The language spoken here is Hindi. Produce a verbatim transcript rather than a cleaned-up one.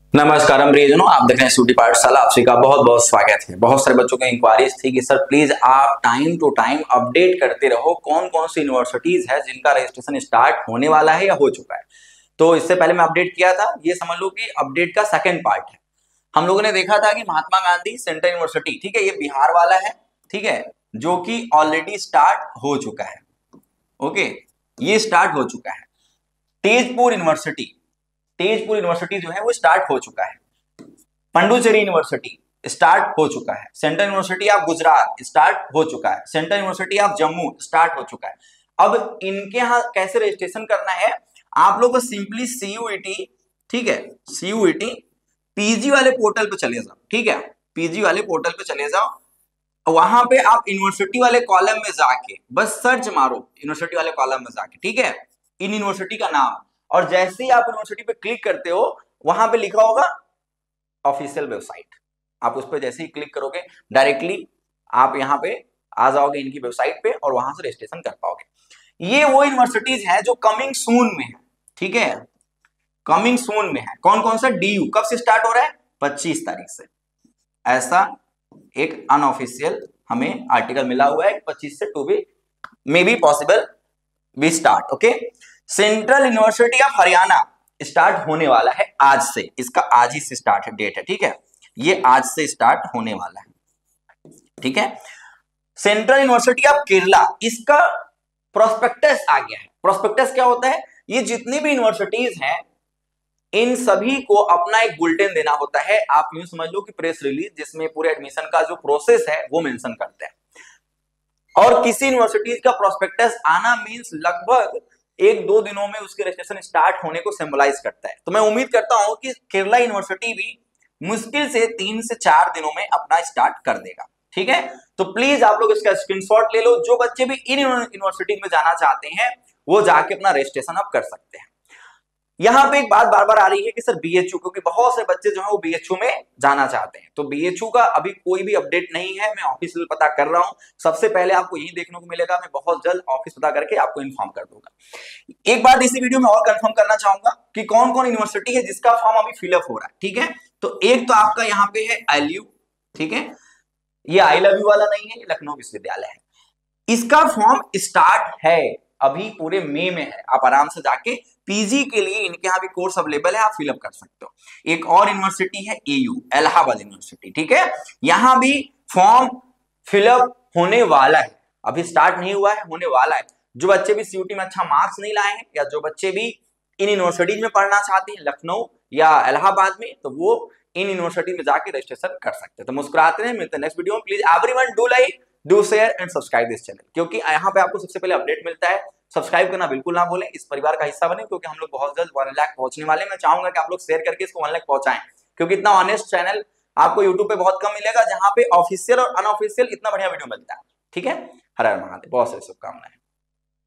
नमस्कार प्रियजनों, आप देख रहे हैं सूटी पाठशाला। आप सभी का बहुत बहुत स्वागत है। बहुत सारे बच्चों की इंक्वायरीज थी कि सर प्लीज आप टाइम टू टाइम अपडेट करते रहो कौन कौन सी यूनिवर्सिटीज है जिनका रजिस्ट्रेशन स्टार्ट होने वाला है या हो चुका है। तो इससे पहले मैं अपडेट किया था, ये समझ लो कि अपडेट का सेकंड पार्ट है। हम लोगों ने देखा था कि महात्मा गांधी सेंट्रल यूनिवर्सिटी, ठीक है, ये बिहार वाला है, ठीक है, जो कि ऑलरेडी स्टार्ट हो चुका है। ओके, ये स्टार्ट हो चुका है। तेजपुर यूनिवर्सिटी तेजपुर यूनिवर्सिटी जो है वो स्टार्ट हो चुका है। पंडुचेरी यूनिवर्सिटी स्टार्ट हो चुका है। Central university of Gujarat start हो चुका है। Central university of Jammu start हो चुका है। अब इनके यहाँ कैसे रजिस्ट्रेशन करना है, आप लोग को सिंपली सीयूईटी, ठीक है, सीयूईटी पीजी वाले पोर्टल पे चले जाओ, ठीक है, पीजी वाले पोर्टल पे चले जाओ। वहां पे आप यूनिवर्सिटी वाले कॉलम में जाके बस सर्च मारो, यूनिवर्सिटी वाले कॉलम में जाके, ठीक है, इन यूनिवर्सिटी का नाम, और जैसे ही आप यूनिवर्सिटी पे क्लिक करते हो वहां पे लिखा होगा ऑफिशियल वेबसाइट। आप उस पर जैसे ही क्लिक करोगे डायरेक्टली आप यहाँ पे आ जाओगे इनकी वेबसाइट पे और वहां से रजिस्ट्रेशन कर पाओगे। ये वो यूनिवर्सिटीज है जो कमिंग सून में है, ठीक है, कमिंग सून में है। कौन कौन सा? डीयू कब से स्टार्ट हो रहा है? पच्चीस तारीख से। ऐसा एक अनऑफिशियल हमें आर्टिकल मिला हुआ है, पच्चीस से to be may be possible be start. Okay, central university of Haryana start होने वाला है आज से, इसका आज ही से स्टार्ट है, डेट है, ठीक है, ये आज से स्टार्ट होने वाला है, ठीक है। सेंट्रल यूनिवर्सिटी ऑफ केरला, इसका प्रोस्पेक्टस आ गया है। प्रोस्पेक्टस क्या होता है? ये जितनी भी यूनिवर्सिटीज हैं इन सभी को अपना एक बुलेटिन देना होता है। आप यूं समझ लो कि प्रेस रिलीज, जिसमें पूरे एडमिशन का जो प्रोसेस है वो मेंशन करते हैं। और किसी यूनिवर्सिटीज का प्रोस्पेक्टस आना मींस लगभग एक दो दिनों में उसके रजिस्ट्रेशन स्टार्ट होने को सिंबलाइज करता है। तो मैं उम्मीद करता हूं कि केरला यूनिवर्सिटी भी मुश्किल से तीन से चार दिनों में अपना स्टार्ट कर देगा, ठीक है। तो प्लीज आप लोग इसका स्क्रीनशॉट ले लो। जो बच्चे भी इन यूनिवर्सिटी में जाना चाहते हैं वो जाके अपना रजिस्ट्रेशन अब कर सकते हैं। यहां पे एक बात बार बार आ रही है कि सर बीएचयू, क्योंकि बहुत से बच्चे जो है वो बीएचयू में जाना चाहते हैं, तो बीएचयू का अभी कोई भी अपडेट नहीं है। मैं ऑफिशियल पता कर रहा हूं, सबसे पहले आपको यही देखने को मिलेगा। मैं बहुत जल्द ऑफिस पता करके आपको इन्फॉर्म कर दूंगा। एक बात इसी वीडियो में और कंफर्म करना चाहूंगा कि कौन कौन यूनिवर्सिटी है जिसका फॉर्म अभी फिलअप हो रहा है, ठीक है। तो एक तो आपका यहाँ पे है एलयू, ठीक है, ये आई लव यू वाला नहीं है, ये लखनऊ विश्वविद्यालय है। इसका फॉर्म स्टार्ट है, अभी पूरे मई में है। आप आराम से जाके पीजी के लिए इनके यहाँ भी कोर्स अवेलेबल है, आप फिलअप कर सकते हो। एक और यूनिवर्सिटी है एयू, इलाहाबाद यूनिवर्सिटी, ठीक है, यहां भी फॉर्म फिलअप होने वाला है, अभी स्टार्ट नहीं हुआ है, होने वाला है। जो बच्चे भी सीयूटी में अच्छा मार्क्स नहीं लाए हैं या जो बच्चे भी इन यूनिवर्सिटीज में पढ़ना चाहते हैं लखनऊ या इलाहाबाद में, तो वो इन यूनिवर्सिटी में जाके रजिस्ट्रेशन कर सकते हैं। तो मुस्कुराते हैं, मिलते हैं नेक्स्ट वीडियो में। Please everyone do like, do share and subscribe this channel, क्योंकि यहाँ पे आपको सबसे पहले अपडेट मिलता है। सब्सक्राइब करना बिल्कुल ना भूलें, इस परिवार का हिस्सा बने, क्योंकि हम लोग बहुत जल्द वन लाख पहुंचने वाले हैं। मैं चाहूंगा कि आप लोग शेयर करके इसको वन लाख पहुंचाएं, क्योंकि इतना ऑनेस्ट चैनल आपको यूट्यूब पे बहुत कम मिलेगा, जहां पे ऑफिशियल और अनऑफिशियल इतना बढ़िया वीडियो मिलता है, ठीक है। हर हर महादेव, बहुत सारी शुभकामनाएं।